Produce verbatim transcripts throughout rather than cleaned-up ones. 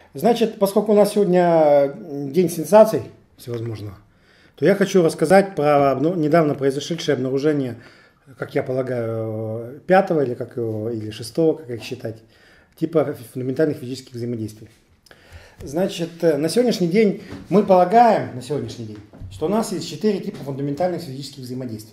Значит, поскольку у нас сегодня день сенсаций всевозможного, то я хочу рассказать про ну, недавно произошедшее обнаружение, как я полагаю, пятого или, как его, или шестого, как их считать, типа фундаментальных физических взаимодействий. Значит, на сегодняшний день мы полагаем, на сегодняшний день, что у нас есть четыре типа фундаментальных физических взаимодействий.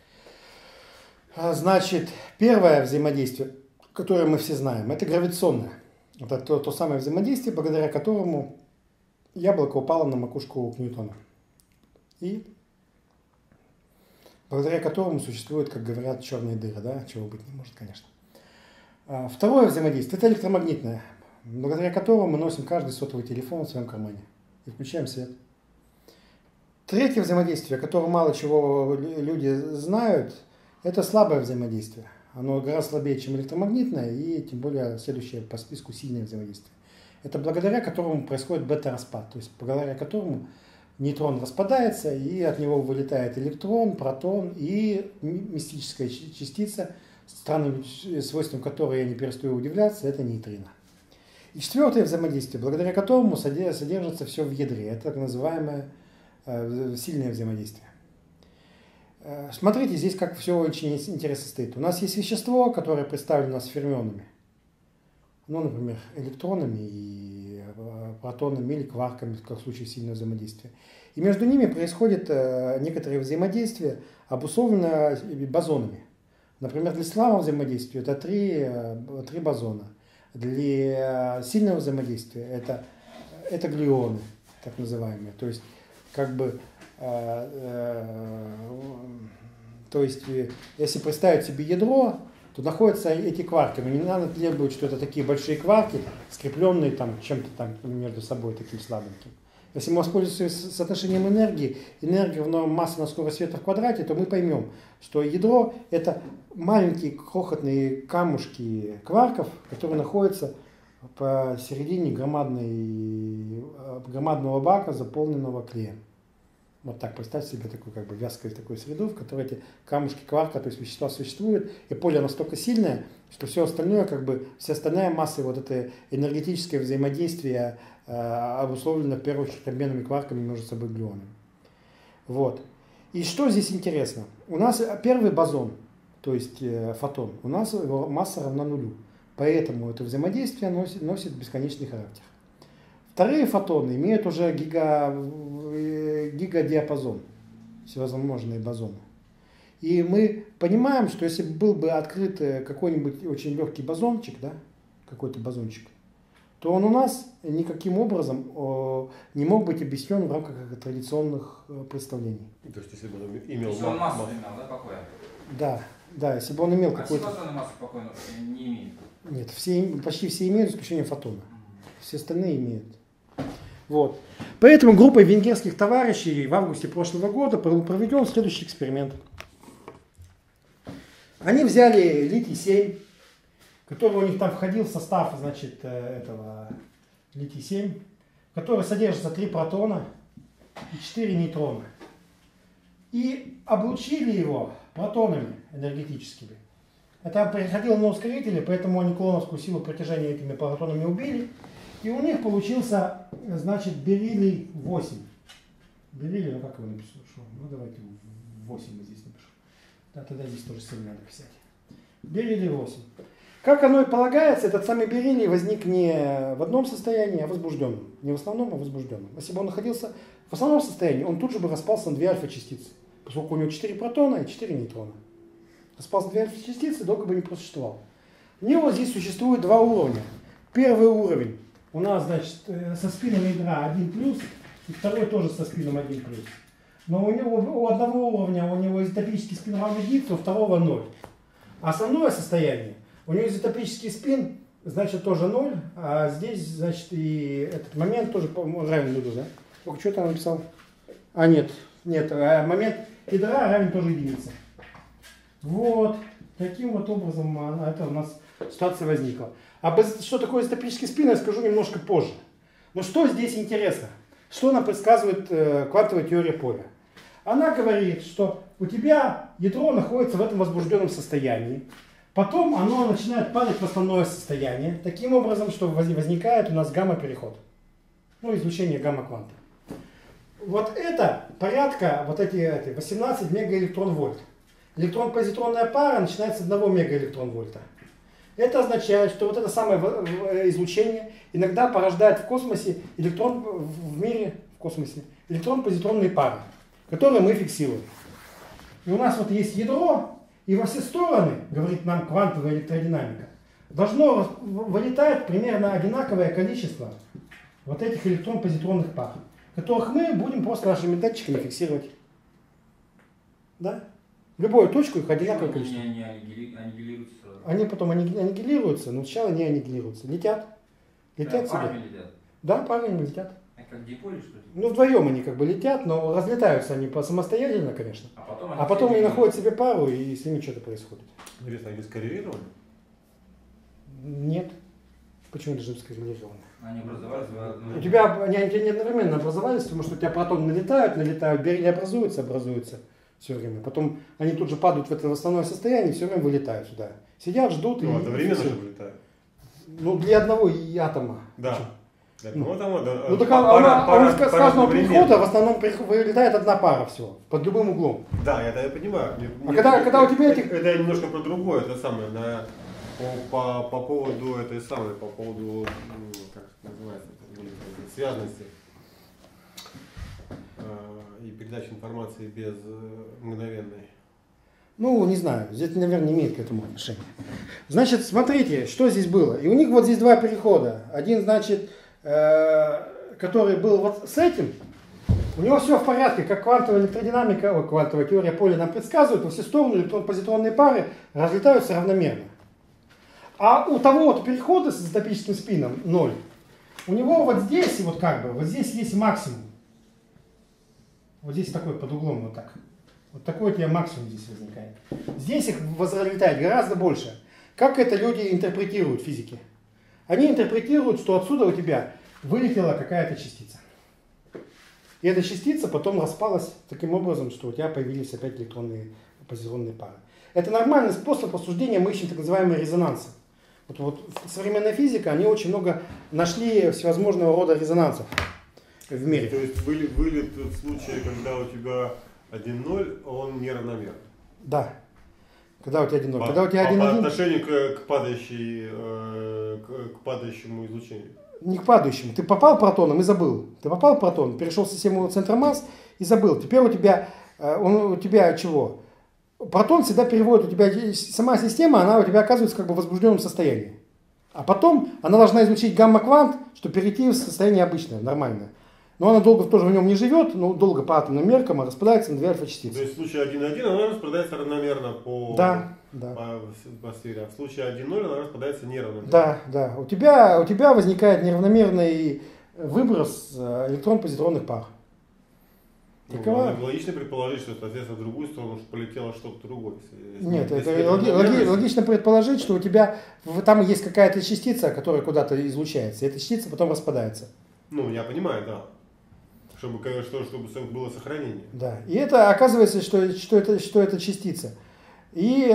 Значит, первое взаимодействие, которое мы все знаем, это гравитационное. Это то, то самое взаимодействие, благодаря которому яблоко упало на макушку к Ньютона. И благодаря которому существуют, как говорят, черные дыры, да, чего быть не может, конечно. Второе взаимодействие – это электромагнитное, благодаря которому мы носим каждый сотовый телефон в своем кармане и включаем свет. Третье взаимодействие, которое мало чего люди знают, это слабое взаимодействие. Оно гораздо слабее, чем электромагнитное, и тем более следующее по списку сильное взаимодействие. Это благодаря которому происходит бета-распад, то есть благодаря которому нейтрон распадается, и от него вылетает электрон, протон и мистическая частица, странным свойством которой я не перестаю удивляться, это нейтрино. И четвертое взаимодействие, благодаря которому содержится все в ядре, это так называемое э, сильное взаимодействие. Смотрите, здесь как все очень интересно стоит. У нас есть вещество, которое представлено у нас фермионами. Ну, например, электронами и протонами или кварками, как в случае сильного взаимодействия. И между ними происходит некоторые взаимодействия, обусловленные бозонами. Например, для слабого взаимодействия это три, три бозона. Для сильного взаимодействия это, это глюоны, так называемые. То есть, как бы... То есть, если представить себе ядро, то находятся эти кварки. Но не надо требовать, что это такие большие кварки, скрепленные там чем-то там между собой таким слабеньким. Если мы воспользуемся соотношением энергии, энергия равна масса на скорость света в квадрате, то мы поймем, что ядро это маленькие крохотные камушки кварков, которые находятся посередине громадной, громадного бака, заполненного клеем. Вот так представьте себе такую как бы вязкую такую среду, в которой эти камушки кварка, то есть вещества существуют, и поле настолько сильное, что все остальное, как бы, вся остальная масса, вот это энергетическое взаимодействие э, обусловлено в первую очередь обменными кварками между собой глюонами. Вот. И что здесь интересно? У нас первый бозон, то есть э, фотон, у нас его масса равна нулю, поэтому это взаимодействие носит, носит бесконечный характер. Вторые фотоны имеют уже гига, гигадиапазон, всевозможные бозоны. И мы понимаем, что если был бы открыт какой-нибудь очень легкий бозончик, да, какой-то бозончик, то он у нас никаким образом о, не мог быть объяснен в рамках традиционных представлений. То есть, если бы он имел если он массу имел, да, покоя? Да, да, если бы он имел а какой-то... все фотоны массу покоя не имеют? Нет, все, почти все имеют, за исключением фотона. Все остальные имеют. Вот. Поэтому группой венгерских товарищей в августе прошлого года был проведен следующий эксперимент. Они взяли литий семь, который у них там входил в состав, значит, этого литий семь, в который содержится три протона и четыре нейтрона. И облучили его протонами энергетическими. Это приходило на ускорители, поэтому они кулоновскую силу притяжения этими протонами убили. И у них получился, значит, бериллий восемь. Бериллий, ну как его напишу? Ну давайте восемь мы здесь напишу. Да, тогда здесь тоже семь надо писать. Бериллий восемь. Как оно и полагается, этот самый бериллий возник не в одном состоянии, а возбужденном. Не в основном, а возбужденном. Если бы он находился в основном состоянии, он тут же бы распался на две альфа-частицы. Поскольку у него четыре протона и четыре нейтрона. Распался на две альфа-частицы, долго бы не просуществовал. У него здесь существует два уровня. Первый уровень. У нас, значит, со спином ядра один плюс, и второй тоже со спином один плюс. Но у него у одного уровня у него изотопический спин равен единице, у второго ноль. А основное состояние, у него изотопический спин, значит, тоже ноль, а здесь, значит, и этот момент тоже равен нулю, да? Только что там написал? А, нет, нет, момент ядра равен тоже единице. Вот, таким вот образом это у нас ситуация возникла. А что такое изотопический спин, я скажу немножко позже. Но что здесь интересно? Что нам предсказывает э, квантовая теория поля? Она говорит, что у тебя ядро находится в этом возбужденном состоянии. Потом оно начинает падать в основное состояние, таким образом, что возникает у нас гамма-переход. Ну, излучение гамма-кванта. Вот это порядка, вот эти, эти восемнадцать мегаэлектрон-вольт. Электрон-позитронная пара начинается с одного мегаэлектрон-вольта. Это означает, что вот это самое излучение иногда порождает в космосе электрон, в мире, в космосе, электрон-позитронные пары, которые мы фиксируем. И у нас вот есть ядро, и во все стороны, говорит нам квантовая электродинамика, должно вылетать примерно одинаковое количество вот этих электрон-позитронных пар, которых мы будем просто нашими датчиками фиксировать. Да? В любую точку их одинаковое количество. Они, они аннигилируются сразу. Они потом аннигилируются, но сначала не аннигилируются. Летят. Летят Да, себе. парами летят. Да, парами летят. А как диполи, что ли? Ну, вдвоем они как бы летят, но разлетаются они по самостоятельно, конечно. А потом они, А потом они все находят себе пару, и с ними что-то происходит. Интересно, они скоррелированы? Нет. Почему должны быть скоррелированы? Они образовались в одну... У тебя они, они не одновременно образовались, потому что у тебя протоны налетают, налетают, берили образуются, образуются все время. Потом они тут же падают в это основное состояние и все время вылетают сюда. Сидят, ждут. Ну, и одновременно же фиксируют. вылетают. Ну, для одного и атома. Да. Причем. Для Ну, одного атома, да. Ну, так Пара- а, а, пара- а с пара каждого одновременно. перехода в основном прих- вылетает одна пара всего, под любым углом. Да, я, я понимаю. Мне- А мне- когда- когда у тебя это, этих- это немножко про другое, это самое, на, по, по, по поводу этой самой, по поводу, ну, как это называется, это, связности э, и передачи информации без э, мгновенной. Ну, не знаю, здесь, наверное, не имеет к этому отношения. Значит, смотрите, что здесь было. И у них вот здесь два перехода. Один, значит, э, который был вот с этим, у него все в порядке, как квантовая электродинамика, о, квантовая теория поля нам предсказывает, во все стороны электрон-позитронные пары разлетаются равномерно. А у того вот перехода с изотопическим спином ноль, у него вот здесь, вот как бы, вот здесь есть максимум. Вот здесь такой под углом вот так. Вот такой у тебя максимум здесь возникает. Здесь их разлетает гораздо больше. Как это люди интерпретируют физики? Они интерпретируют, что отсюда у тебя вылетела какая-то частица. И эта частица потом распалась таким образом, что у тебя появились опять электронные позитронные пары. Это нормальный способ рассуждения, мы ищем так называемые резонансы. Вот, вот современная физика, они очень много нашли всевозможного рода резонансов в мире. То есть вылет, вылет в случае, когда у тебя один ноль, он неравномерный. Да. Когда у тебя один ноль. По, Когда у тебя по, один по один. отношению к, к, падающей, э, к, к падающему излучению. Не к падающему. Ты попал протоном и забыл. Ты попал протон, перешел в систему центра масс и забыл. Теперь у тебя, он, у тебя чего? Протон всегда переводит, у тебя сама система, она у тебя оказывается как бы в возбужденном состоянии. А потом она должна излучить гамма-квант, чтобы перейти в состояние обычное, нормальное. Но она долго тоже в нем не живет, но долго по атомным меркам распадается на две альфа-частицы. То есть в случае один один она распадается равномерно по, да, да. по, по сфере, а в случае один ноль она распадается неравномерно. Да, да. У тебя, у тебя возникает неравномерный выброс электрон-позитронных пар. Ну, Такова... логично предположить, что, соответственно, в другую сторону полетело что-то другое. Если, Нет, если это логи, логи, равномерность. логично предположить, что у тебя там есть какая-то частица, которая куда-то излучается, и эта частица потом распадается. Ну, я понимаю, да. Чтобы, что, чтобы было сохранение. Да. И это оказывается, что, что, это, что это частица. И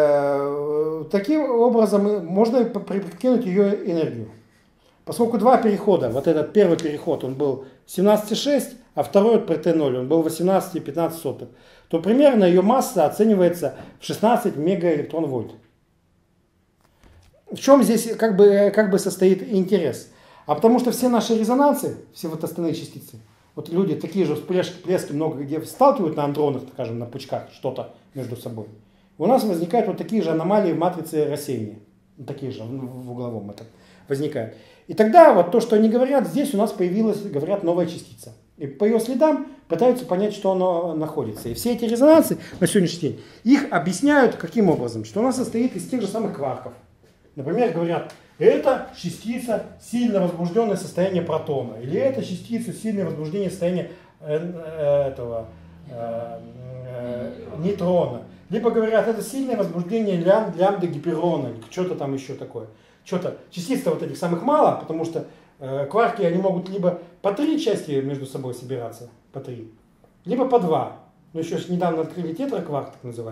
э, таким образом можно прикинуть ее энергию. Поскольку два перехода, вот этот первый переход, он был семнадцать целых шесть десятых, а второй при тэ ноль, он был восемнадцать целых пятнадцать сотых, то примерно ее масса оценивается в шестнадцать мегаэлектрон-вольт. В чем здесь как бы, как бы состоит интерес? А потому что все наши резонансы, все вот остальные частицы, вот люди такие же всплески, всплески много где сталкивают на андронах, скажем, на пучках что-то между собой. У нас возникают вот такие же аномалии в матрице рассеяния. Такие же в угловом это возникают. И тогда вот то, что они говорят, здесь у нас появилась, говорят, новая частица. И по ее следам пытаются понять, что оно находится. И все эти резонансы на сегодняшний день, их объясняют каким образом? Что она состоит из тех же самых кварков. Например, говорят, это частица сильно возбужденное состояние протона. Или это частица сильное возбуждение состояния э, этого э, э, нейтрона. Либо говорят, это сильное возбуждение лям, лямбда гиперона. Что-то там еще такое. Что-то частиц-то вот этих самых мало, потому что э, кварки, они могут либо по три части между собой собираться, по три, либо по два. Но еще недавно открыли тетракварк, так называемый.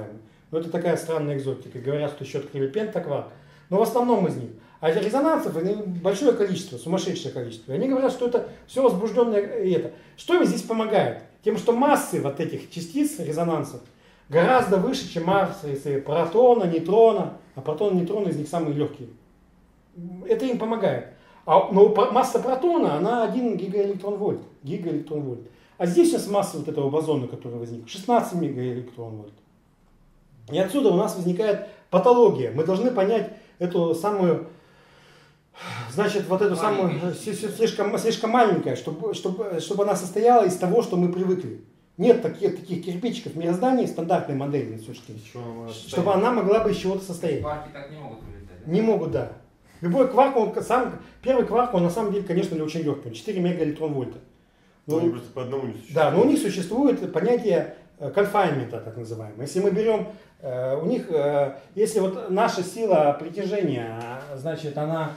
Но это такая странная экзотика. Говорят, что еще открыли пентакварк. Но в основном из них. А резонансов большое количество, сумасшедшее количество. И они говорят, что это все возбужденное. И это. Что им здесь помогает? Тем, что массы вот этих частиц, резонансов, гораздо выше, чем массы протона, нейтрона. А протон и нейтроны из них самые легкие. Это им помогает. А, но масса протона, она один гигаэлектрон-вольт. Гигаэлектрон-вольт. А здесь сейчас масса вот этого бозона, который возник, шестнадцать мегаэлектрон-вольт. И отсюда у нас возникает патология. Мы должны понять эту самую, значит, вот эту самую, слишком, слишком маленькая, чтобы, чтобы, чтобы она состояла из того, что мы привыкли. Нет таких, таких кирпичиков в мироздании, стандартной модели на существе, чтобы она могла бы из чего-то состоять. Кварки так не могут вылетать. Не могут, да. Любой кварк, он сам, первый кварк, он на самом деле, конечно, очень легкий, четыре мегаэлектрон-вольта. Но они просто по одному не существуют. Да, но у них существует понятие конфайнмента, так называемое. Если мы берем, э, у них, э, если вот наша сила притяжения, значит, она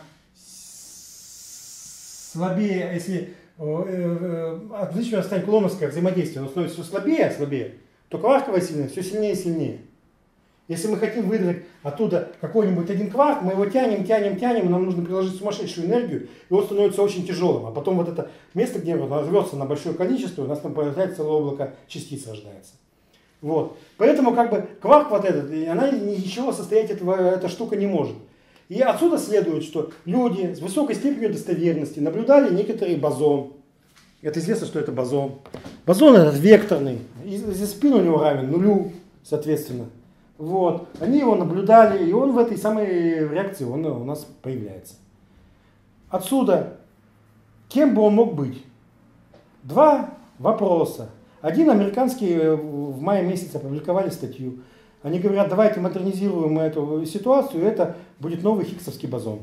слабее, если э, э, отличное расстояние кулоновское взаимодействие, оно становится все слабее, слабее, то кварковая сила все сильнее и сильнее. Если мы хотим выдрать оттуда какой-нибудь один кварк, мы его тянем, тянем, тянем, и нам нужно приложить сумасшедшую энергию, и он становится очень тяжелым. А потом вот это место, где он рвется на большое количество, у нас там появляется целое облако частиц рождается. Вот. Поэтому как бы кварк вот этот, она ничего состоять этого, эта штука не может. И отсюда следует, что люди с высокой степенью достоверности наблюдали некоторый бозон. Это известно, что это бозон. Бозон этот векторный, и спин у него равен нулю, соответственно. Вот. Они его наблюдали, и он в этой самой реакции он у нас появляется. Отсюда, кем бы он мог быть? Два вопроса. Один американские в мае месяце опубликовали статью. Они говорят, давайте модернизируем эту ситуацию, это будет новый хиггсовский бозон.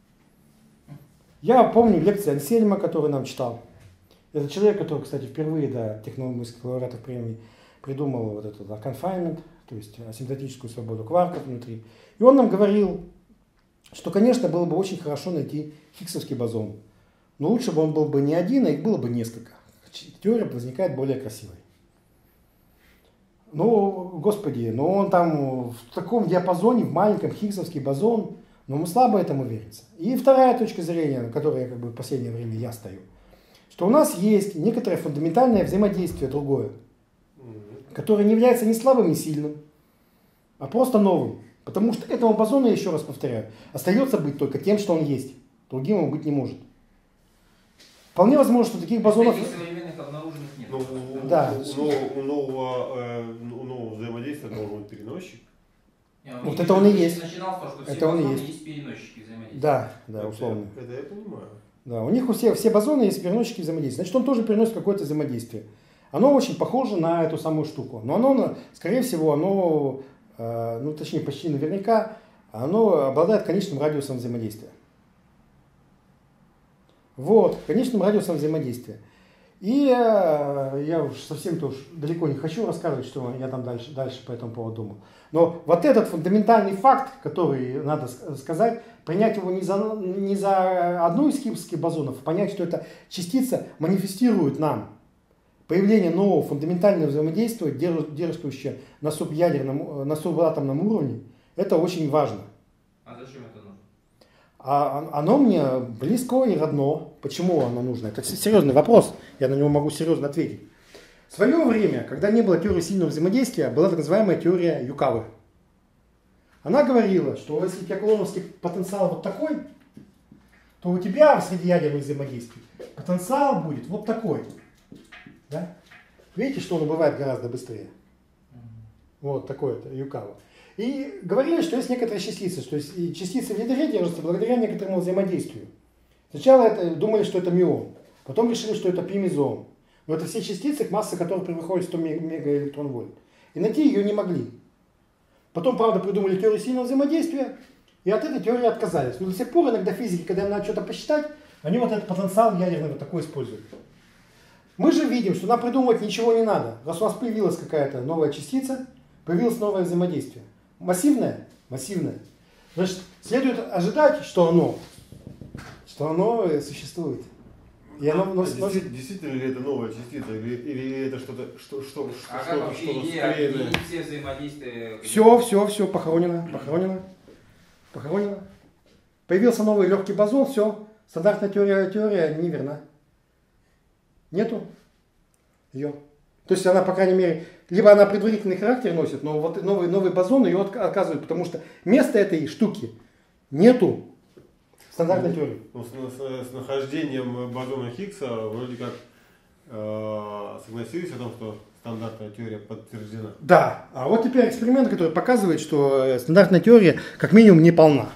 Я помню лекции Ансельма, который нам читал. Это человек, который, кстати, впервые до технологических лауреатов премии придумал вот этот confinement, то есть асимптотическую свободу кварков внутри. И он нам говорил, что, конечно, было бы очень хорошо найти хиггсовский бозон. Но лучше бы он был бы не один, а их было бы несколько. Теория возникает более красивой. Ну, господи, но он там в таком диапазоне, в маленьком хиггсовский бозон, но мы слабо этому верится. И вторая точка зрения, на которой как бы в последнее время я стою, что у нас есть некоторое фундаментальное взаимодействие другое, которое не является ни слабым, ни сильным, а просто новым. Потому что этому бозону, я еще раз повторяю, остается быть только тем, что он есть. Другим он быть не может. Вполне возможно, что таких бозонов... Таких современных обнаруженных нет. Но, да. у, у, у, нового, э, у нового взаимодействия должен быть переносчик. Не, Вот это он и есть. Начинал с того, что все Это он и бозоны есть. есть переносчики взаимодействия. Да, да, Это- условно. Это я понимаю. Да, у них у всех все бозоны есть переносчики взаимодействия. Значит, он тоже переносит какое-то взаимодействие. Оно очень похоже на эту самую штуку. Но оно, скорее всего, оно, э, ну точнее, почти наверняка, оно обладает конечным радиусом взаимодействия. Вот, конечным радиусом взаимодействия. И э, я уж совсем-то уж далеко не хочу рассказывать, что я там дальше, дальше по этому поводу думал. Но вот этот фундаментальный факт, который надо сказать, принять его не за, не за одну из хиггсовских бозонов, а понять, что эта частица манифестирует нам появление нового фундаментального взаимодействия, держащего на субъядерном, на субатомном уровне, это очень важно. А зачем это нужно? А оно мне близко и родно. Почему оно нужно? Это серьезный вопрос. Я на него могу серьезно ответить. В свое время, когда не было теории сильного взаимодействия, была так называемая теория Юкавы. Она говорила, что если у тебя кулоновский потенциал вот такой, то у тебя в средиядерном взаимодействии потенциал будет вот такой. Да? Видите, что он бывает гораздо быстрее? Вот такой-то Юкава. И говорили, что есть некоторые частицы, что есть частицы в ядре держатся благодаря некоторому взаимодействию. Сначала это, думали, что это мион, потом решили, что это пимезон. Но это все частицы, масса которых превосходит сто мегаэлектрон-вольт. И найти ее не могли. Потом, правда, придумали теорию сильного взаимодействия, и от этой теории отказались. Но до сих пор иногда физики, когда им надо что-то посчитать, они вот этот потенциал ядерный вот такой используют. Мы же видим, что нам придумывать ничего не надо. Раз у нас появилась какая-то новая частица, появилось новое взаимодействие. Массивное? Массивное. Значит, следует ожидать, что оно, что оно существует. И оно А нос- действи- носит... Действительно ли это новая частица, или, или это что-то, что, что, что, А как что-то, вообще что-то идея склеенное? объединить все взаимодействия? Все, все, все, похоронено, похоронено, похоронено. Появился новый легкий бозон, все, стандартная теория, теория неверна. Нету ее. То есть она, по крайней мере, либо она предварительный характер носит, но вот новый, новый бозон ее отк- отказывает, потому что места этой штуки нету в стандартной теории. Ну, с, с- с нахождением бозона Хиггса вроде как э, согласились о том, что стандартная теория подтверждена. Да, а вот теперь эксперимент, который показывает, что э, стандартная теория как минимум не полна.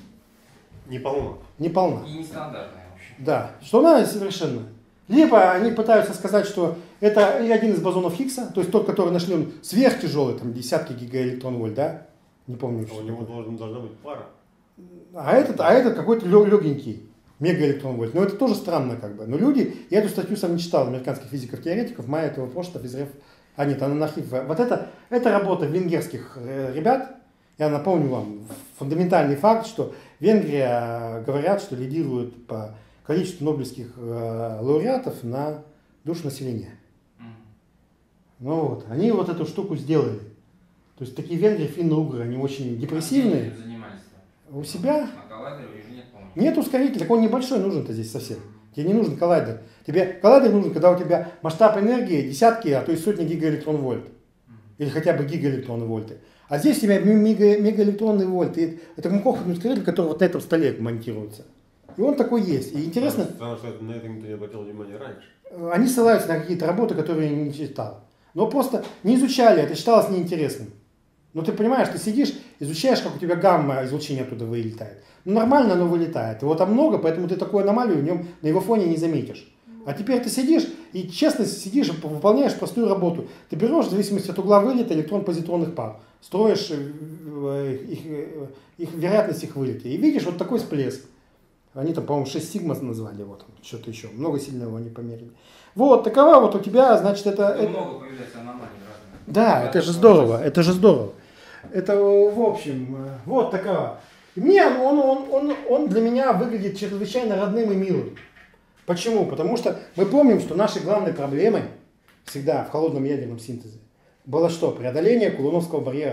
Не полно. Не полна. И нестандартная вообще. Да, что она совершенно. Либо они пытаются сказать, что это и один из бозонов Хиггса, то есть тот, который нашли, он сверхтяжелый, там десятки гигаэлектрон-вольт, да? Не помню. А что у него такое. должен, должна быть пара. А этот, а этот какой-то легенький, мегаэлектрон-вольт. Но это тоже странно как бы. Но люди, я эту статью сам не читал, американских физиков-теоретиков, мая этого прошлого, из РФ, а нет, она на архив. Вот это, это работа венгерских э, ребят. Я напомню вам фундаментальный факт, что Венгрия, говорят, что лидирует по количеству нобелевских э, лауреатов на душу населения. Мгм. Ну вот, они вот эту штуку сделали. То есть такие венгры, финно-угры, они очень депрессивные. А где они занимались-то? У себя На коллайдере уже нет, по-моему. нет ускорителя, так он небольшой нужен-то здесь совсем. Тебе не нужен коллайдер. Тебе коллайдер нужен, когда у тебя масштаб энергии десятки, а то и сотни гигаэлектрон-вольт. Или хотя бы гигаэлектрон-вольты. А здесь у тебя мега, мегаэлектронный вольт. И это крохотный ускоритель, который вот на этом столе монтируется. И он такой есть. И интересно, Потому что на это никто не обратил внимания раньше. они ссылаются на какие-то работы, которые я не читал. Но просто не изучали, это считалось неинтересным. Но ты понимаешь, ты сидишь, изучаешь, как у тебя гамма излучения оттуда вылетает. Ну, нормально оно вылетает. Его там много, поэтому ты такую аномалию в нем на его фоне не заметишь. А теперь ты сидишь и честно сидишь и выполняешь простую работу. Ты берешь, в зависимости от угла вылета, электрон-позитронных пар, строишь их, их, вероятность их вылета. И видишь вот такой всплеск. Они там, по-моему, шесть сигма назвали, вот, что-то еще. Много сильного они померили. Вот, такова вот у тебя, значит, это... Ну, это... много появляется аномалий разных. Да, это же здорово, это же здорово. Это, в общем, вот такова. И мне он, он, он, он для меня выглядит чрезвычайно родным и милым. Почему? Потому что мы помним, что нашей главной проблемой всегда в холодном ядерном синтезе было что? Преодоление кулоновского барьера.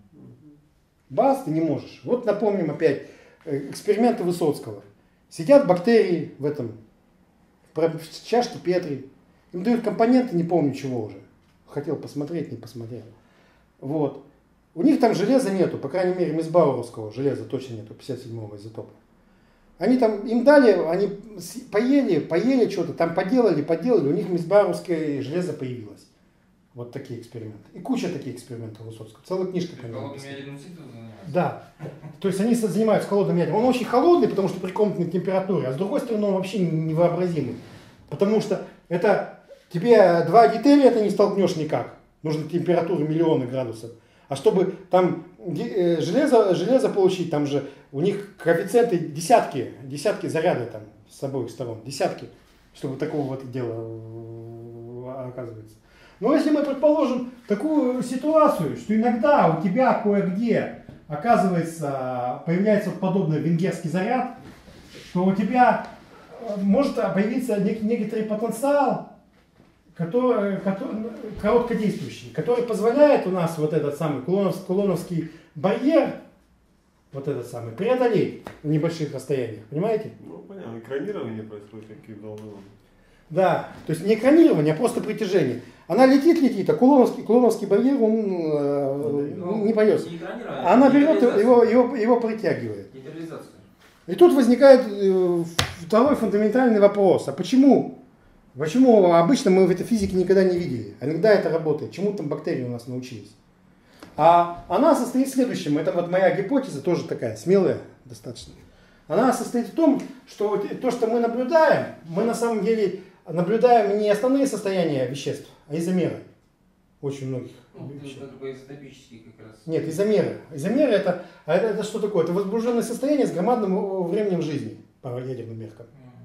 Бац, ты не можешь. Вот напомним опять эксперименты Высоцкого. Сидят бактерии в этом, в чашке Петри. Им дают компоненты, не помню чего уже. Хотел посмотреть, не посмотрел. Вот. У них там железа нету, по крайней мере, мисбауровского железа точно нету, пятьдесят седьмого изотопа. Они там, им дали, они поели, поели что-то, там поделали, поделали, у них мисбауровское железо появилось. Вот такие эксперименты. И куча таких экспериментов Высоцкого. Целая книжка по нему. Холодным ядерным синтезом занимаются? Да. То есть они занимаются холодным ядером. Он очень холодный, потому что при комнатной температуре, а с другой стороны он вообще невообразимый. Потому что это тебе два дейтерия ты не столкнешь никак. Нужна температура миллионы градусов. А чтобы там железо, железо получить, там же у них коэффициенты десятки, десятки заряда там с обоих сторон. Десятки, чтобы такого вот дела оказывается. Но если мы предположим такую ситуацию, что иногда у тебя кое-где оказывается появляется подобный венгерский заряд, то у тебя может появиться некоторый потенциал, который, который, короткодействующий, который позволяет у нас вот этот самый кулоновский, кулоновский барьер, вот этот самый, преодолеть в небольших расстояниях. Понимаете? Ну, понятно, экранирование происходит каким-то образом. Да, то есть не экранирование, а просто притяжение. Она летит, летит, а кулоновский, кулоновский барьер, он э, Ну, не поется. не экранирование, А она берет, нейтрализация. его, его, его притягивает. Нейтрализация. И тут возникает э, второй фундаментальный вопрос. А почему? Почему обычно мы в этой физике никогда не видели? А иногда это работает. Чему там бактерии у нас научились? А она состоит в следующем. Это вот моя гипотеза, тоже такая смелая достаточно. Она состоит в том, что то, что мы наблюдаем, мы на самом деле наблюдаем не основные состояния веществ, а изомеры. Очень многих. Ну, это такой изотопический как раз. Нет, изомеры. Изомеры это, а это, это что такое? Это возбужденное состояние с громадным временем жизни по ядерным меркам.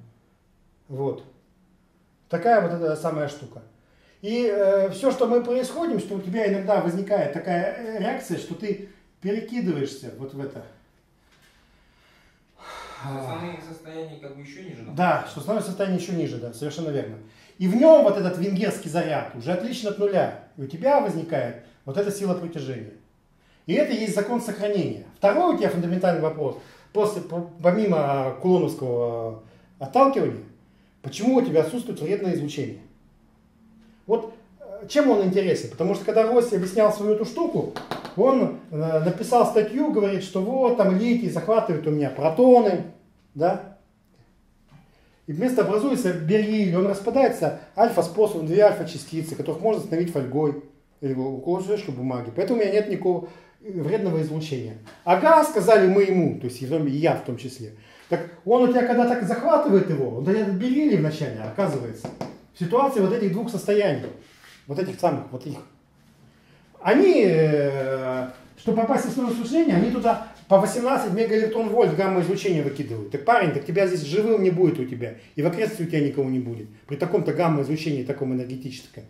Вот. Такая вот эта самая штука. И э, все, что мы происходим, что у тебя иногда возникает такая реакция, что ты перекидываешься вот в это, Основные состояния как бы еще ниже. Да, что основное состояние еще ниже, да, совершенно верно. И в нем вот этот венгерский заряд уже отличен от нуля. И у тебя возникает вот эта сила притяжения. И это есть закон сохранения. Второй у тебя фундаментальный вопрос, после, помимо кулоновского отталкивания, почему у тебя отсутствует вредное излучение? Вот чем он интересен? Потому что когда Росси объяснял свою эту штуку, он написал статью, говорит, что вот там литий захватывает у меня протоны, да? И вместо образуется бериллий, он распадается альфа-способом, две альфа-частицы, которых можно остановить фольгой или кусочком бумаги. Поэтому у меня нет никакого вредного излучения. Ага, сказали мы ему, то есть и я в том числе. Так он у тебя когда так захватывает его, он дает бериллий вначале, оказывается, в ситуации вот этих двух состояний, вот этих самых, вот их. Они, э, чтобы попасть в основное осуществление, они туда по восемнадцать мегаэлектрон-вольт гамма-излучения выкидывают. Так, парень, так тебя здесь живым не будет у тебя. И в окрестности у тебя никого не будет. При таком-то гамма-излучении, таком энергетическом.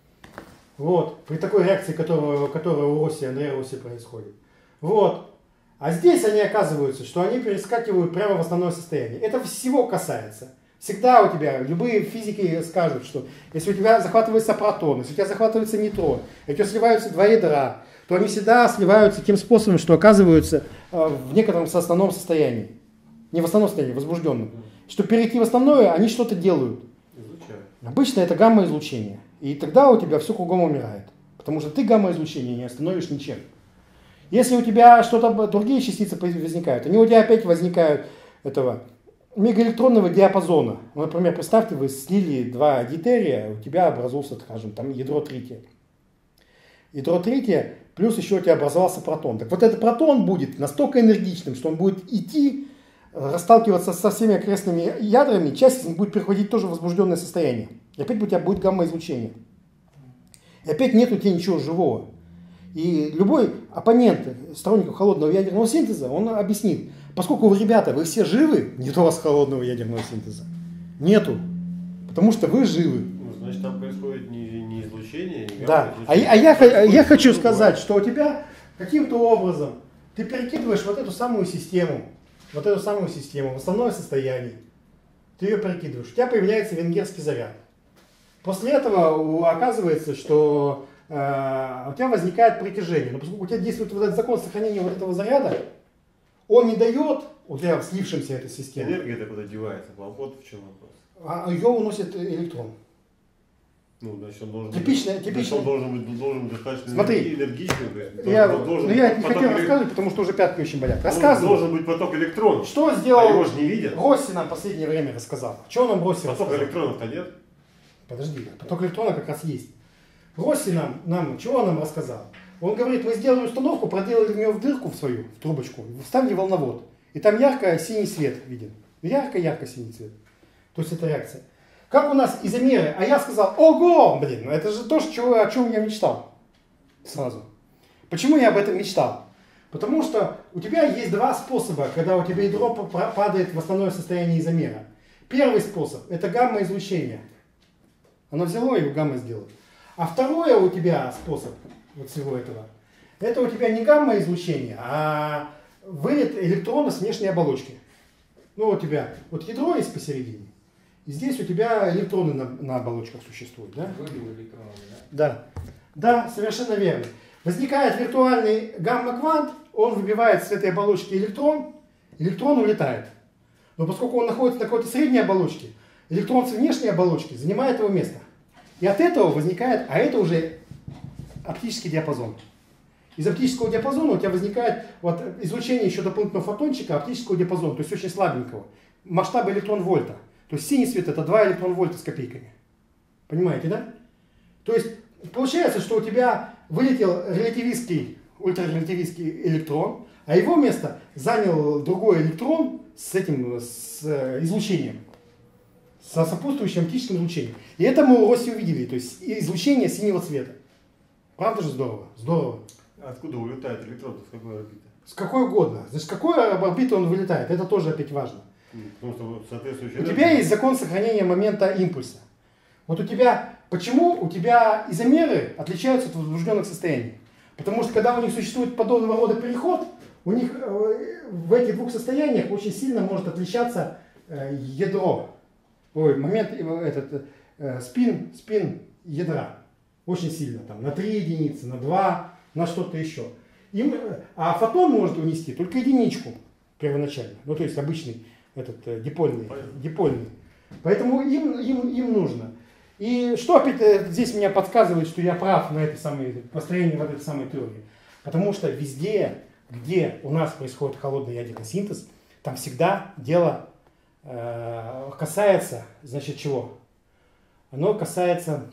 Вот. При такой реакции, которая, которая у Росси, Андрея Росси происходит. Вот. А здесь они оказываются, что они перескакивают прямо в основное состояние. Это всего касается. Всегда у тебя, любые физики скажут, что если у тебя захватывается протон, если у тебя захватывается нейтрон, если у тебя сливаются два ядра, то они всегда сливаются тем способом, что оказываются в некотором основном состоянии. Не в основном состоянии, возбужденном. Чтобы перейти в основное, они что-то делают. Излучают. Обычно это гамма-излучение. И тогда у тебя все кругом умирает. Потому что ты гамма-излучение не остановишь ничем. Если у тебя что-то, другие частицы возникают, они у тебя опять возникают этого мегаэлектронного диапазона. Ну, например, представьте, вы слили два дейтерия, у тебя образовался, скажем, там ядро трития. Ядро трития, плюс еще у тебя образовался протон. Так вот этот протон будет настолько энергичным, что он будет идти, расталкиваться со всеми окрестными ядрами, часть из них будет переходить тоже в возбужденное состояние. И опять у тебя будет гамма-излучение. И опять нет у тебя ничего живого. И любой оппонент сторонников холодного ядерного синтеза, он объяснит, поскольку вы, ребята, вы все живы, нет у вас холодного ядерного синтеза. Нету. Потому что вы живы. Ну, значит, там происходит не, не излучение, не Да. А, излучение. а я, я хочу сказать, что у тебя каким-то образом ты перекидываешь вот эту самую систему, вот эту самую систему в основное состояние. Ты ее перекидываешь. У тебя появляется венгерский заряд. После этого оказывается, что э, у тебя возникает притяжение. Но поскольку у тебя действует вот этот закон сохранения вот этого заряда, он не дает у тебя в слившемся этой системе. Энергия-то куда девается? Вот в чем вопрос. А ее уносит электрон. Ну, значит, он должен Типичная, быть, типичная. он должен быть, должен быть достаточно Смотри. энергичным. Я, должен ну, я не поток хотел эле- рассказывать, потому что уже пятки очень болят. Должен- Рассказывай. Должен быть поток электронов. Что А сделал его же не видят. Росси нам в последнее время рассказал? Что нам Росси Поток рассказал? электронов-то нет. Подожди, поток электрона как раз есть. Росси нам, нам, чего он нам рассказал? Он говорит, мы сделали установку, проделали в нее в дырку в свою, в трубочку, вставили волновод. И там ярко-синий свет виден. Ярко-ярко-синий цвет. То есть это реакция. Как у нас изомеры? А я сказал, ого, блин, это же то, что, о чем я мечтал. Сразу. Почему я об этом мечтал? Потому что у тебя есть два способа, когда у тебя ядро падает в основное состояние изомера. Первый способ – это гамма-излучение. Оно взяло и гамма сделало. А второе у тебя способ вот всего этого, это у тебя не гамма-излучение, а вылет электрона с внешней оболочки. Ну, у тебя вот ядро есть посередине, и здесь у тебя электроны на, на оболочках существуют. Да? Вылив электронов, Да. да? Да, совершенно верно. Возникает виртуальный гамма-квант, он выбивает с этой оболочки электрон, электрон улетает. Но поскольку он находится на какой-то средней оболочке, электрон с внешней оболочки занимает его место. И от этого возникает, а это уже оптический диапазон. Из оптического диапазона у тебя возникает вот, излучение еще дополнительного фотончика оптического диапазона, то есть очень слабенького, масштаба электрон-вольта. То есть синий свет это два электрон-вольта с копейками. Понимаете, да? То есть получается, что у тебя вылетел релятивистский, ультрарелятивистский электрон, а его место занял другой электрон с этим с излучением, со сопутствующим оптическим излучением. И это мы у Росси увидели, то есть излучение синего цвета. Правда же здорово? Здорово. Откуда улетает электрон? С какой орбиты? С какой угодно. Значит, с какой орбиты он вылетает? Это тоже опять важно. Потому что соответствующая У энергия- тебя есть закон сохранения момента импульса. Вот у тебя, почему у тебя изомеры отличаются от возбужденных состояний? Потому что когда у них существует подобного рода переход, у них э, в этих двух состояниях очень сильно может отличаться э, ядро. Ой, момент, э, этот, э, спин, спин ядра. Очень сильно, там, на три единицы, на два, на что-то еще. Им, а фотон может унести только единичку первоначально. Ну, то есть обычный этот э, дипольный, дипольный. Поэтому им, им, им нужно. И что опять э, здесь меня подсказывает, что я прав на этой самой построении вот этой самой теории. Потому что везде, где у нас происходит холодный ядерный синтез, там всегда дело э, касается, значит, чего? Оно касается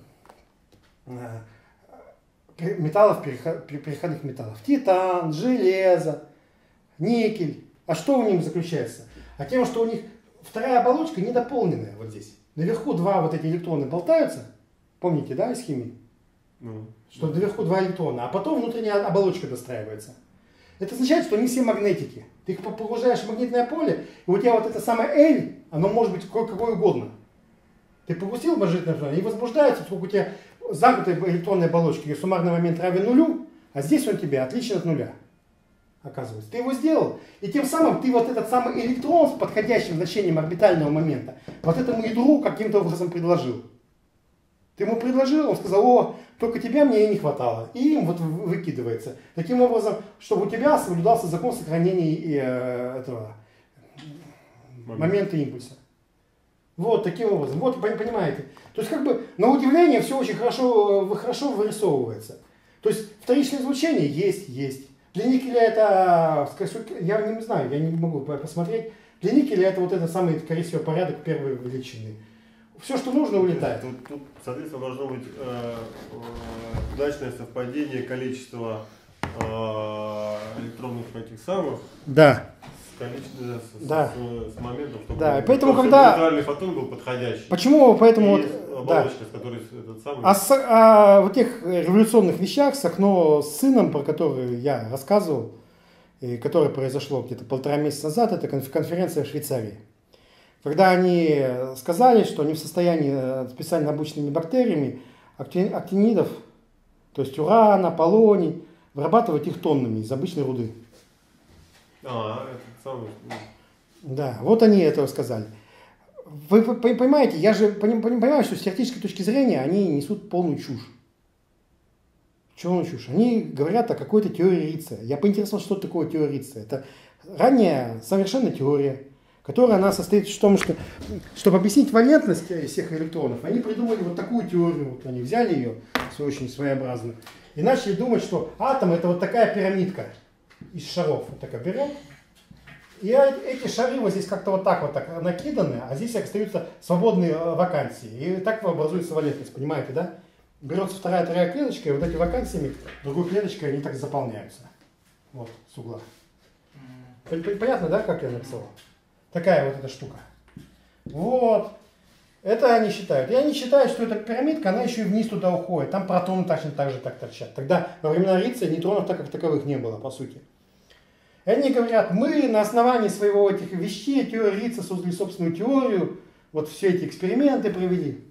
э, металлов, переходных металлов. Титан, железо, никель. А что у них заключается? А тем, что у них вторая оболочка недополненная вот здесь. Наверху два вот эти электроны болтаются. Помните, да, из химии? Ну, Что наверху два электрона, а потом внутренняя оболочка достраивается. Это означает, что они все магнетики. Ты их погружаешь в магнитное поле, и у тебя вот это самое L, оно может быть какое, какое угодно. Ты погрузил в магнитное поле, и возбуждается, поскольку у тебя замкнутая электронная оболочка, ее суммарный момент равен нулю, а здесь он тебе отличен от нуля. Оказывается. Ты его сделал, и тем самым ты вот этот самый электрон с подходящим значением орбитального момента вот этому ядру каким-то образом предложил. Ты ему предложил, он сказал: о, только тебя мне и не хватало. И им вот выкидывается. Таким образом, чтобы у тебя соблюдался закон сохранения э, этого момента. момента импульса. Вот таким образом. Вот, понимаете. То есть, как бы, на удивление, все очень хорошо, хорошо вырисовывается. То есть, вторичное излучение есть, есть. Для никеля это, я не знаю, я не могу посмотреть. Для никеля это вот этот самый, скорее всего, порядок первой величины. Все, что нужно, улетает. Тут, тут соответственно, должно быть э, э, удачное совпадение количества э, электронных этих самых. Да. С, количеством, с, да. с, с моментом, чтобы, да. И поэтому, чтобы когда... виртуальный фотон был подходящий. Почему? Поэтому... И вот, оболочка, да. с которой этот самый... А с, а, вот тех революционных вещах, с окно с сыном, про которые я рассказывал, и которое произошло где-то полтора месяца назад, это конференция в Швейцарии. Когда они сказали, что они в состоянии специально обученными бактериями актинидов, то есть урана, полоний, вырабатывать их тоннами из обычной руды. А, это самый... Да, вот они этого сказали. Вы понимаете, я же понимаю, что с теоретической точки зрения они несут полную чушь. Чего чушь? Они говорят о какой-то теории Рица. Я поинтересовался, что такое теория Рица. Это ранняя совершенно теория, которая она состоит в том, что, чтобы объяснить валентность всех электронов, они придумали вот такую теорию. Вот они взяли ее, свою очень своеобразную, и начали думать, что атом это вот такая пирамидка из шаров. Вот такая берем. И эти шары вот здесь как-то вот так вот так накиданы, а здесь остаются свободные вакансии. И так образуется валентность, понимаете, да? Берется вторая, вторая клеточка, и вот эти вакансиями другой клеточкой они так заполняются. Вот, с угла. Понятно, да, как я написал? Такая вот эта штука. Вот. Это они считают. И они считают, что эта пирамидка, она еще и вниз туда уходит. Там протоны точно так же так торчат. Тогда во времена Рица нейтронов так как таковых не было, по сути. И они говорят, мы на основании своего этих вещей, теории Рица, создали собственную теорию, вот все эти эксперименты провели.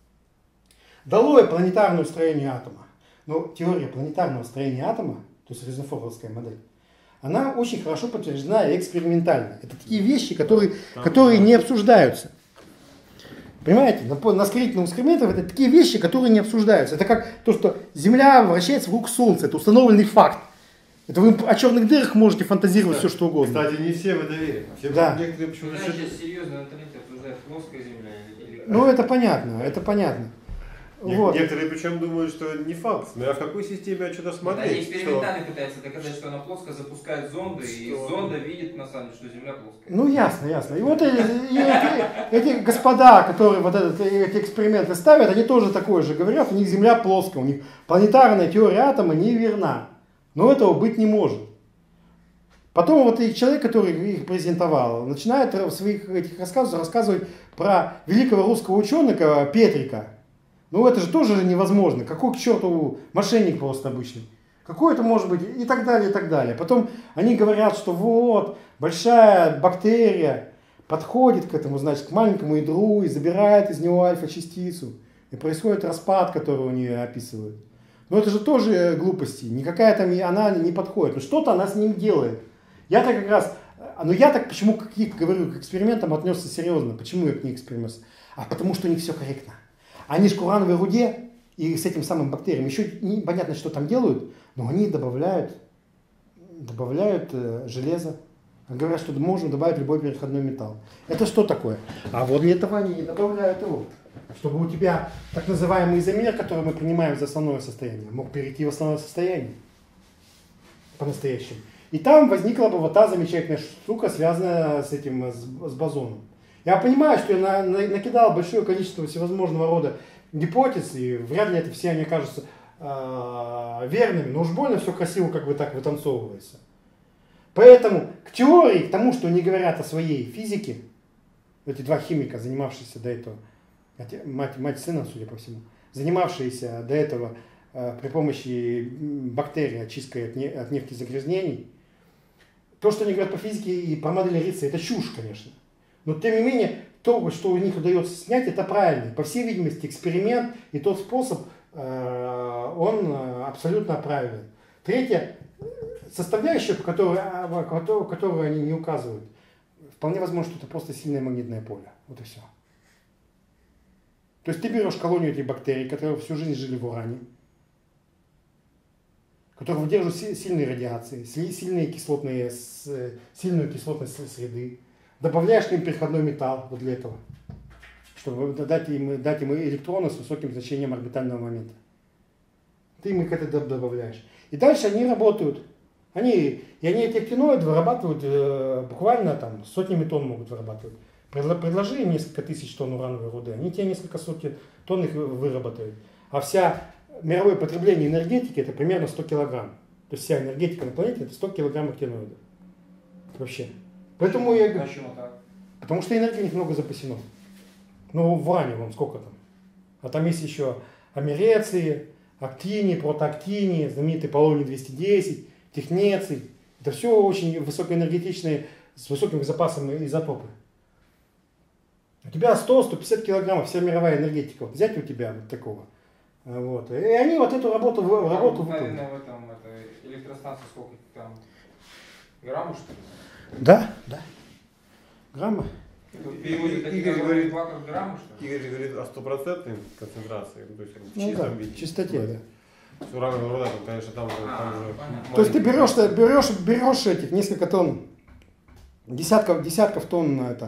Долой планетарное строение атома. Но теория планетарного строения атома, то есть Резенфордовская модель, она очень хорошо подтверждена экспериментально. Это такие вещи, которые, которые не обсуждаются. Понимаете, на, на скорительных экспериментах это такие вещи, которые не обсуждаются. Это как то, что Земля вращается вокруг Солнца. Это установленный факт. Это вы о черных дырах можете фантазировать все, что угодно. Кстати, не все в это верят. Все да. Некоторые почему-то... Сейчас серьезно в интернете обсуждают плоская Земля или... Ну, это понятно, это понятно. Не, вот. Некоторые причем думают, что это не факт. Но в какой системе что-то смотреть? Они экспериментально что... пытаются доказать, что она плоская, запускают зонды, что... и зонда видит на самом деле, что Земля плоская. Ну ясно, ясно. И вот эти, и эти, эти господа, которые вот этот, эти эксперименты ставят, они тоже такое же говорят, у них Земля плоская, у них планетарная теория атома неверна. Но этого быть не может. Потом вот и человек, который их презентовал, начинает в своих этих рассказах рассказывать про великого русского ученого Петрика. Ну это же тоже невозможно. Какой к черту мошенник просто обычный. Какой это может быть? И так далее, и так далее. Потом они говорят, что вот большая бактерия подходит к этому, значит, к маленькому ядру и забирает из него альфа-частицу. И происходит распад, который у нее описывают. Но это же тоже глупости. Никакая там она не подходит. Но что-то она с ним делает. Я-то как раз, но я так почему к их, говорю, к экспериментам отнесся серьезно. Почему я к ним эксперимент? А потому что у них все корректно. Они же к урановой руде и с этим самым бактериям еще непонятно, что там делают, но они добавляют, добавляют э, железо. Говорят, что можно добавить любой переходной металл. Это что такое? А вот для этого они не добавляют его. Чтобы у тебя так называемый изомер, который мы принимаем за основное состояние, мог перейти в основное состояние. По-настоящему. И там возникла бы вот та замечательная штука, связанная с этим, с, с бозоном. Я понимаю, что я на, на, накидал большое количество всевозможного рода гипотез, и вряд ли это все они окажутся э, верными, но уж больно все красиво как бы так вытанцовывается. Поэтому к теории, к тому, что они говорят о своей физике, эти два химика, занимавшиеся до этого, мать, мать сына, судя по всему, занимавшиеся до этого э, при помощи бактерий очисткой от, не, от нефтезагрязнений, то, что они говорят по физике и по модели Рица, это чушь, конечно. Но тем не менее, то, что у них удается снять, это правильно. По всей видимости, эксперимент и тот способ, э, он абсолютно правильный. Третье, составляющая, которую, которую, которую они не указывают, вполне возможно, что это просто сильное магнитное поле. Вот и все. То есть ты берешь колонию этих бактерий, которые всю жизнь жили в уране, которые выдерживают сильные радиации, сильные кислотные, сильную кислотность среды, добавляешь к ним переходной металл вот для этого, чтобы дать им, дать им электроны с высоким значением орбитального момента. Ты им их это добавляешь. И дальше они работают. Они, и они эти актиноиды вырабатывают э, буквально там сотнями тонн могут вырабатывать. Предложи им несколько тысяч тонн урановой руды, они тебе несколько сотен тонн их выработают. А вся мировое потребление энергетики это примерно сто килограмм. То есть вся энергетика на планете это сто килограмм актиноидов. Вообще. Поэтому я говорю. Почему так? Потому что энергии у них много запасено. Ну, в уране вон сколько там. А там есть еще амереции, актинии, протоактинии, знаменитый полоний двести десять, технеций. Это все очень высокоэнергетичные, с высоким запасом изотопы. У тебя сто — сто пятьдесят килограммов, вся мировая энергетика. Вот взять у тебя вот такого. Вот. И они вот эту работу, Там, работу наверное, выполняют. в этом это, электростанции сколько там? Грамму, что ли? Да, да. Граммы. Переводят такие Игорь говорит, говорит- два как грамму, что ли? Игорь говорит о стопроцентной концентрации, ну, то есть в Ну чистом да, виде. в чистоте, да. С урановой рудой, там, конечно, там уже, А, там уже понятно. То есть ты маленький. берешь, берешь, берешь этих несколько тонн, десятков, десятков тонн это,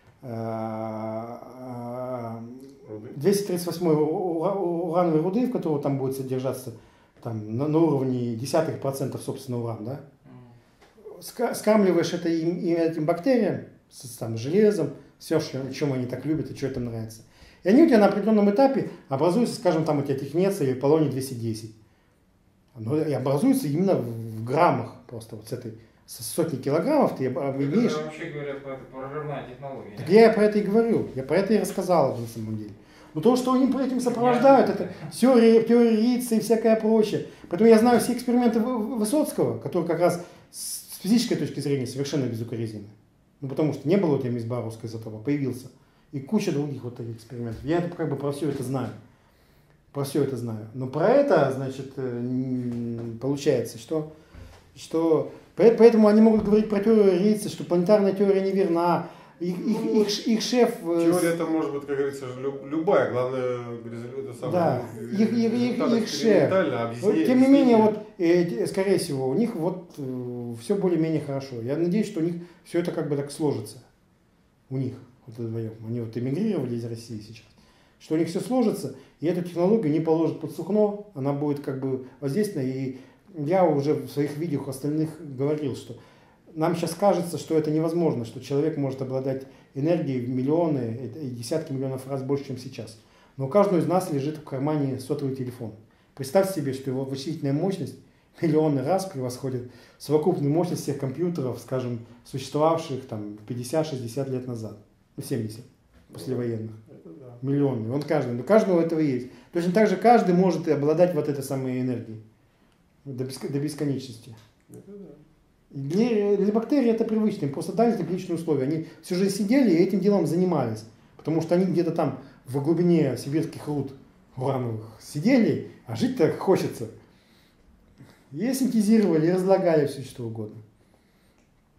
Руды. двести тридцать восемь урановой руды, в которой там будет содержаться там, на, на уровне десятых процентов, собственно, уран, да? Ска- скармливаешь это им, им, этим бактериям, с там, железом, все, что, чем они так любят и что это нравится. И они у тебя на определенном этапе образуются, скажем, там у тебя технеция или полоний двести десять. Но и образуются именно в граммах, просто вот с этой с сотни килограммов ты имеешь. Это вообще говоря, это прорывная технология. Так я про это и говорю, я про это и рассказал на самом деле. Но то, что они этим сопровождают, это теория, теория Рица и всякое прочее. Поэтому я знаю все эксперименты Высоцкого, которые как раз с физической точки зрения совершенно безукоризненны. Ну, потому что не было у тебя мисьба русского изотопа, появился. И куча других вот таких экспериментов. Я это, как бы про все это знаю. Про все это знаю. Но про это, значит, получается, что, что поэтому они могут говорить про теорию Рица, что планетарная теория неверна. Их, их, их, их шеф... Теория это может быть, как говорится, люб- любая, главное, это самое, Да, их, их, их, их шеф. объяснение. Вот, тем не менее, вот, э, скорее всего, у них вот э, все более-менее хорошо. Я надеюсь, что у них все это как бы так сложится. У них, вот вдвоем. Они вот эмигрировали из России сейчас. Что у них все сложится, и эту технологию не положат под сукно, она будет как бы воздействована. И я уже в своих видео остальных говорил, что нам сейчас кажется, что это невозможно, что человек может обладать энергией в миллионы и десятки миллионов раз больше, чем сейчас. Но у каждого из нас лежит в кармане сотовый телефон. Представьте себе, что его вычислительная мощность миллионы раз превосходит совокупную мощность всех компьютеров, скажем, существовавших там пятьдесят-шестьдесят лет назад, ну семьдесят, послевоенных. Миллионы. Он каждый, у каждого этого есть. Точно так же каждый может обладать вот этой самой энергией до, беск... до бесконечности. Для, для бактерий это привычно, им просто дали тепличные условия. Они всю жизнь сидели и этим делом занимались. Потому что они где-то там в глубине сибирских руд урановых сидели, а жить так хочется. И синтезировали, и разлагали все что угодно.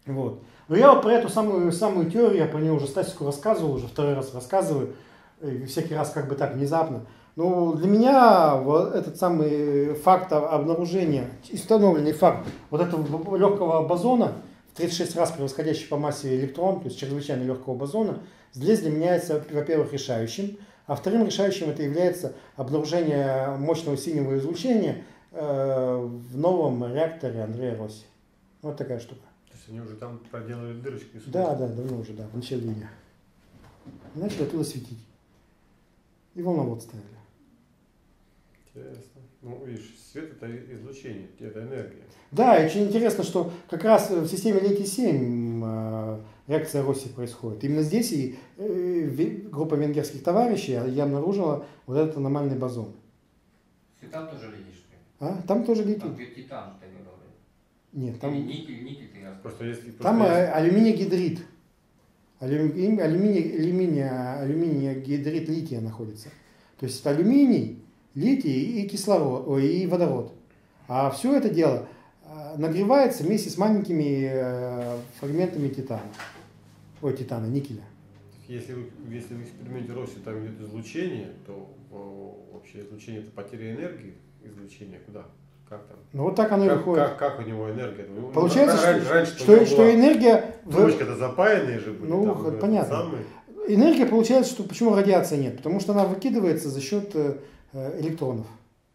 Вот. Но я вот про эту самую, самую теорию, я про нее уже Стасику рассказывал, уже второй раз рассказываю, и всякий раз как бы так внезапно. Но для меня вот этот самый факт обнаружения, установленный факт вот этого легкого бозона, в тридцать шесть раз превосходящий по массе электрон, то есть чрезвычайно легкого бозона, здесь для меня является, во-первых, решающим, а вторым решающим это является обнаружение мощного синего излучения э, в новом реакторе Андрея Росси. Вот такая штука. То есть они уже там проделали дырочки? Да, да, давно уже, да, в начале дня. И начали оттуда светить. И волновод ставили. Интересно. Ну, видишь, свет это излучение, это энергия. Да, и очень интересно, что как раз в системе литий семь э, реакция Росси происходит. Именно здесь и э, группа венгерских товарищей я обнаружила вот этот аномальный бозон. И там тоже литий, что ли? А? Там тоже литий. Там ведь титан, что я говорил. Нет, там, Или никель, никель ты раз. Просто если, там просто э, если- алюминий гидрид. Алюминий, алюминий, алюминий, алюминий гидрид лития находится. То есть это алюминий, литий и кислород, ой, и водород. А все это дело э, нагревается вместе с маленькими э, фрагментами титана. Ой, титана, никеля. Если, вы- если в эксперименте Росси там идет излучение, то о, вообще излучение это потеря энергии, излучение куда? Как там? Ну вот так оно и Как, выходит. как, как у него энергия? Ну, Получается, раньше- что, раньше что, у него что была энергия... в- трубочка-то запаянные же были. Ну, там, вот э, понятно. самые. Энергия получается, что почему радиации нет? Потому что она выкидывается за счет э, э, электронов.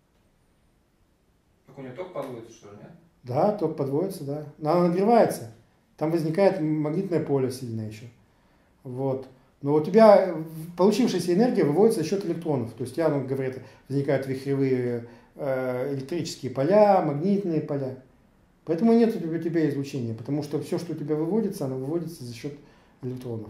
Как у него ток подводится, что ли, нет? Да, ток подводится, да. Но она нагревается. Там возникает магнитное поле сильное еще. Вот. Но у тебя получившаяся энергия выводится за счет электронов. То есть, я, ну, говорят, возникают вихревые э, электрические поля, магнитные поля. Поэтому нет у тебя, у тебя излучения, потому что все, что у тебя выводится, оно выводится за счет электронов.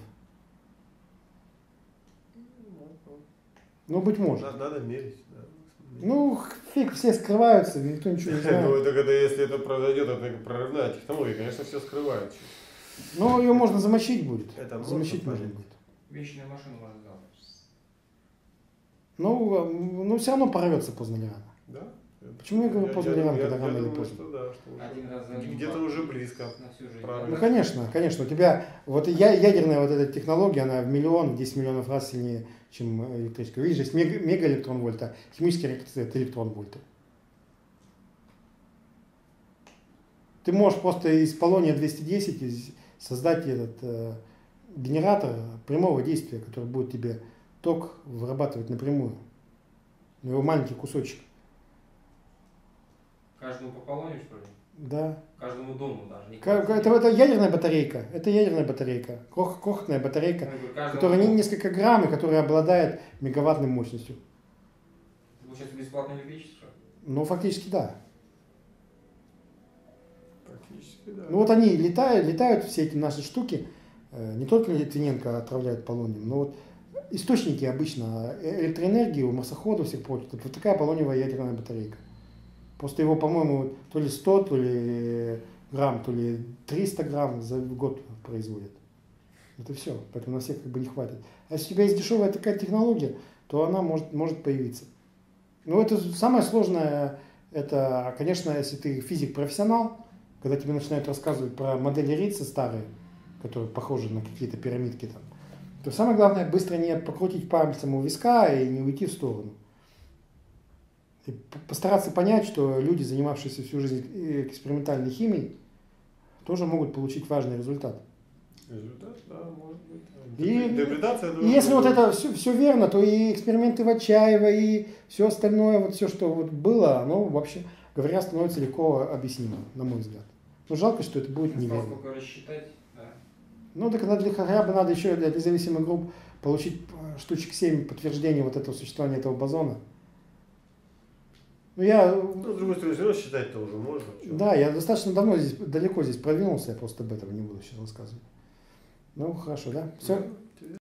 Ну, быть может. Надо, надо мерить. Да. Ну, фиг, все скрываются, никто ничего не знает. Ну, это когда если это произойдет, это прорывная технология, конечно, все скрывают. Но ее можно замочить будет. Это можно Замочить можно понять. будет. Вечную машину можно сделать. Ну, ну, все равно порвется поздно или рано. Да? Почему я говорю поздно или рано, когда рано или думаю, поздно? что да, что уже Один раз за один где-то пар. уже близко. На всю жизнь. Правильно. Ну, конечно, конечно. У тебя вот я, ядерная вот эта технология, она в миллион, в десять миллионов раз сильнее, чем электрическая. Видишь, здесь мега, мегаэлектрон вольта, химический реактор это электрон вольта. Ты можешь просто из полония двести десять из- создать этот э, генератор прямого действия, который будет тебе ток вырабатывать напрямую. Его маленький кусочек. Каждому по полоне, что ли? Да. Каждому дому даже. Не Ка- ка- Это, это ядерная батарейка. Это ядерная батарейка. Крох- крохотная батарейка, Я говорю, каждому которая не дому. несколько грамм и которая обладает мегаваттной мощностью. Получается бесплатное электричество. Ну, фактически, да. Практически, да. Ну, вот они летают, летают все эти наши штуки. Э, Не только Литвиненко отравляет полонием, но вот источники обычно э, электроэнергии у марсоходов всех прочих. Вот такая полониевая ядерная батарейка. Просто его, по-моему, то ли сто, то ли грамм, то ли триста грамм за год производят. Это все. Поэтому на всех как бы не хватит. А если у тебя есть дешевая такая технология, то она может, может появиться. Ну, это самое сложное, это, конечно, если ты физик-профессионал, когда тебе начинают рассказывать про модели Рица старые, которые похожи на какие-то пирамидки там, то самое главное быстро не покрутить пальцем у виска и не уйти в сторону. И постараться понять, что люди, занимавшиеся всю жизнь экспериментальной химией, тоже могут получить важный результат. Результат, да, может быть. И- Интерпретация, И если вот это все, все верно, то и эксперименты Вачаева, и все остальное, вот все, что вот было, оно, вообще говоря, становится легко объяснимым, на мой взгляд. Но жалко, что это будет Осталось неверно. только рассчитать, да. Ну, так надо, хотя бы надо еще для независимых групп получить э, штучек семь подтверждения вот этого существования этого бозона. Ну, я, Ну, с другой стороны, все равно считать-то уже можно. Чё? да, я достаточно давно здесь, далеко здесь продвинулся, я просто об этом не буду сейчас рассказывать. Ну, хорошо, да? Все.